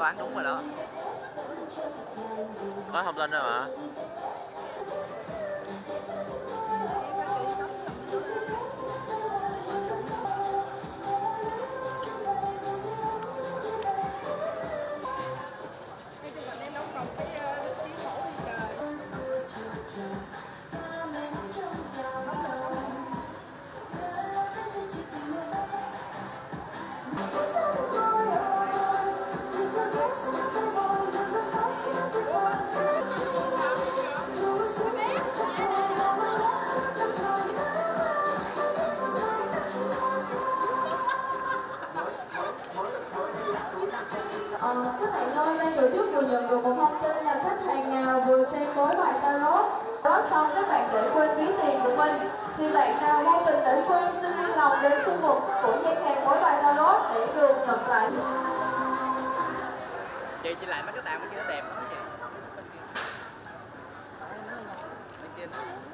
đoán đúng rồi đó. Có thông tin rồi mà. Các bạn ơi, ban tổ chức vừa nhận được một thông tin là khách hàng nào vừa xem bói bài tarot xong các bạn để quên ví tiền của mình, thì bạn nào vô tình để quên xin vui lòng đến khu vực của gian hàng bói bài tarot để được nhận lại. Chị lại mấy cái tàn bên kia nó đẹp lắm chị. Bên kia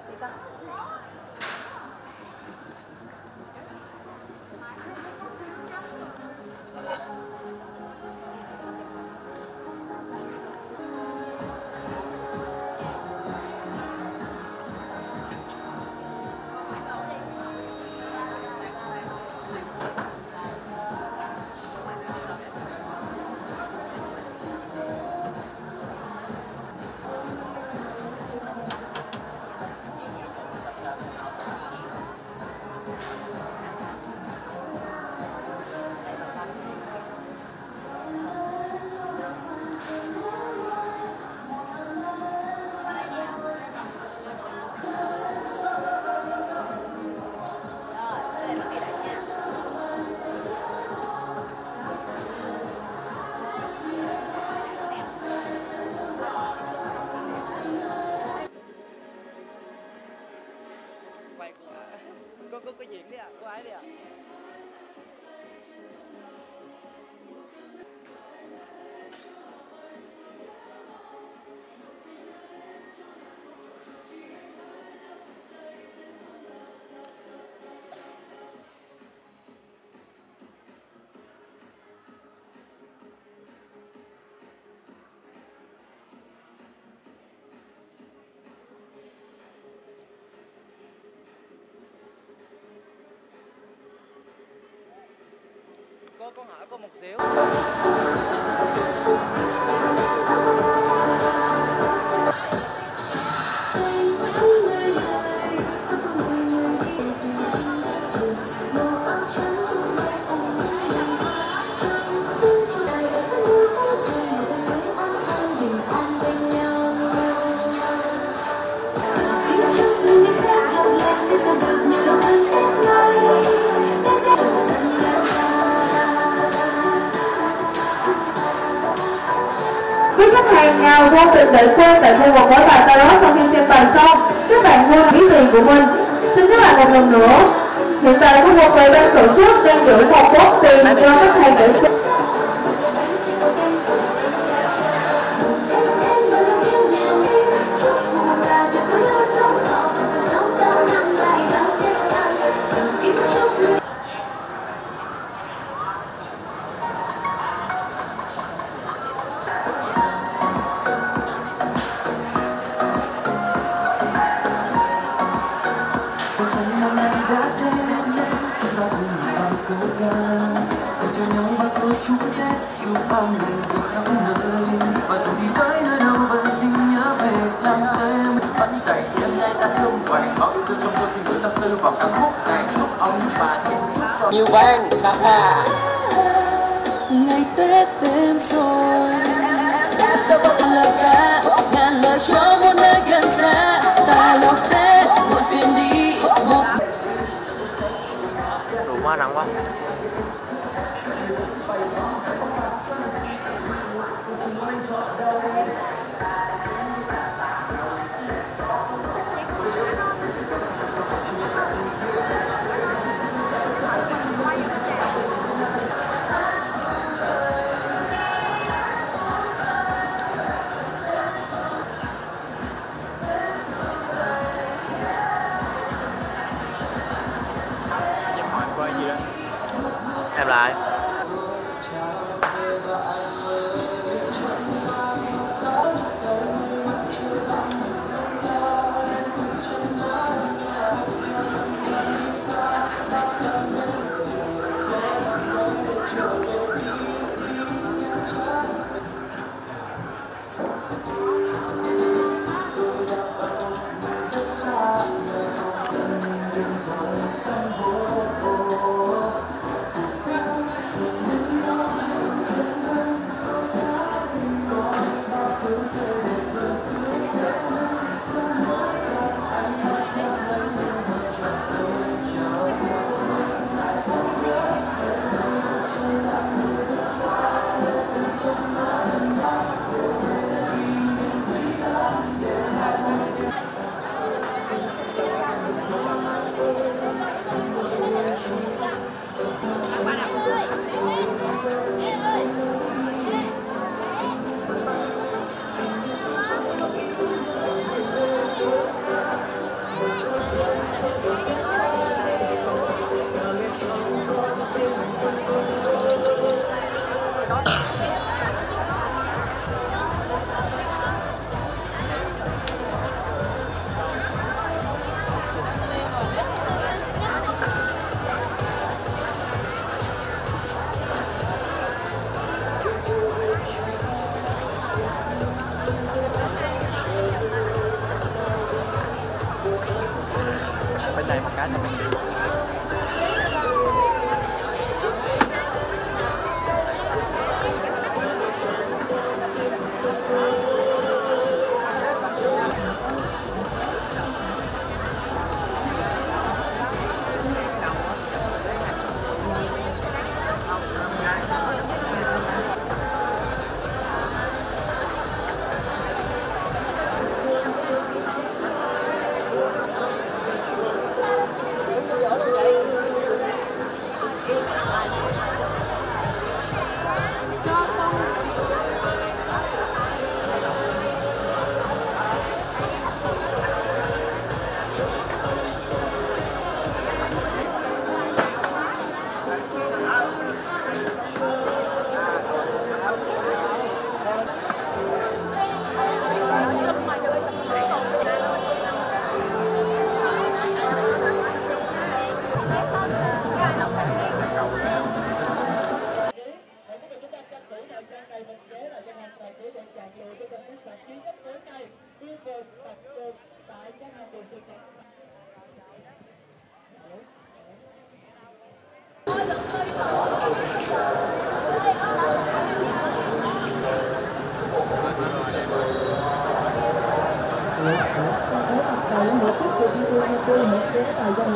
cô cái diễn đi ạ, cô ấy đi ạ. Cô hỏi cô một xíu. Quý khách hàng nào vô tình để quên tại khu vực bói bài tarot sau khi xem bài xong, các bạn quên ví tiền của mình. Xin nhắc lại một lần nữa, hiện tại khu vực về ban tổ chức đang giữ một bóp tiền cho khách hàng để quên. Năm nay đã đến, chúng ta cùng nhau cố gắng dành cho nhau bao câu chúc Tết, chúc bao người được khắp nơi. Và dù đi tới nơi đâu vẫn xin nhớ về làng quê. Vẫn dậy đêm nay ta xung quanh, bao yêu thương trong tôi xin gửi tâm tư vào ca khúc này. Chúc ông bà xin chúc cho nhiều vang ca ca. Ngày Tết đến rồi, là ca ngàn lời cho muôn nơi gần xa. Ta lộc Tết muộn phiền đi. Đủ quá nắng quá.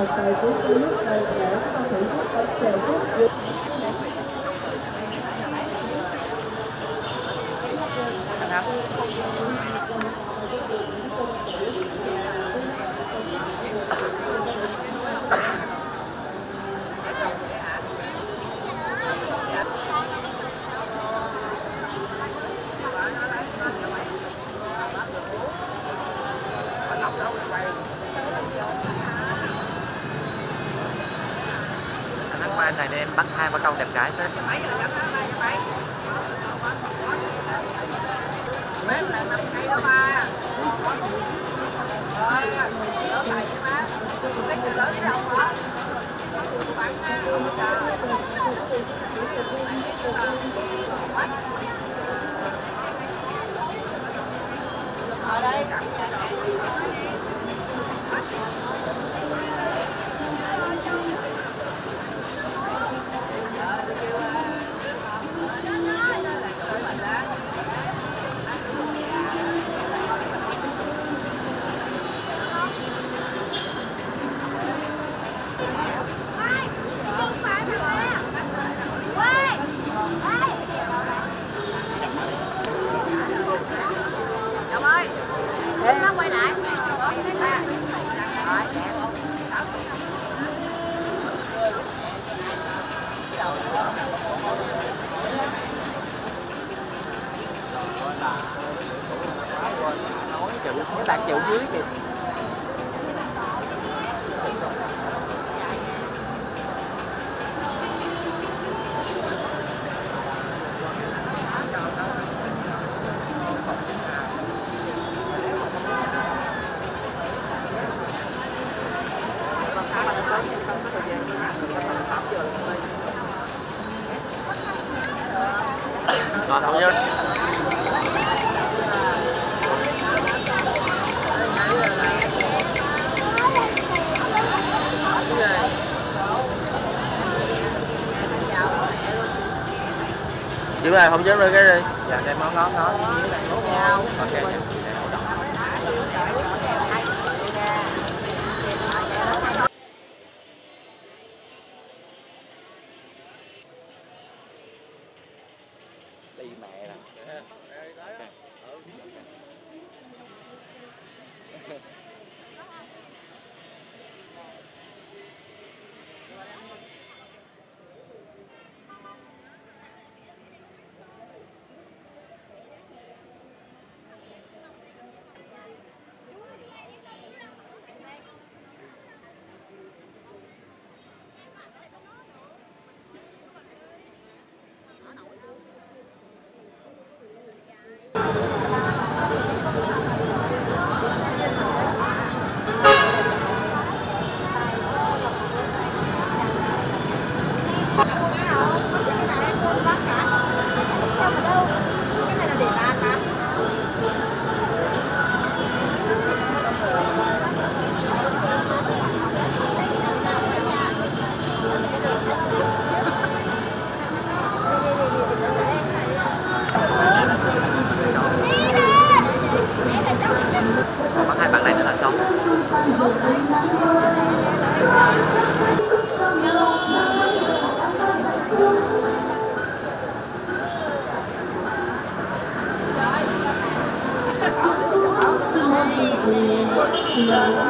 một bài của nước để ca sĩ ở chèo quốc. Mai này em bắt 2-3 con đẹp gái tới. Ở đây Các bạn chịu dưới kìa. Rồi, không nhớ. Chứ này không dám lên cái đi. Dạ cái món ngón nó dưới này tốt nhau. Ok. Đi mẹ nè. Bắt hai bạn này nữa là xong. Hãy subscribe cho kênh Ghiền Mì Gõ để không bỏ lỡ những video hấp dẫn.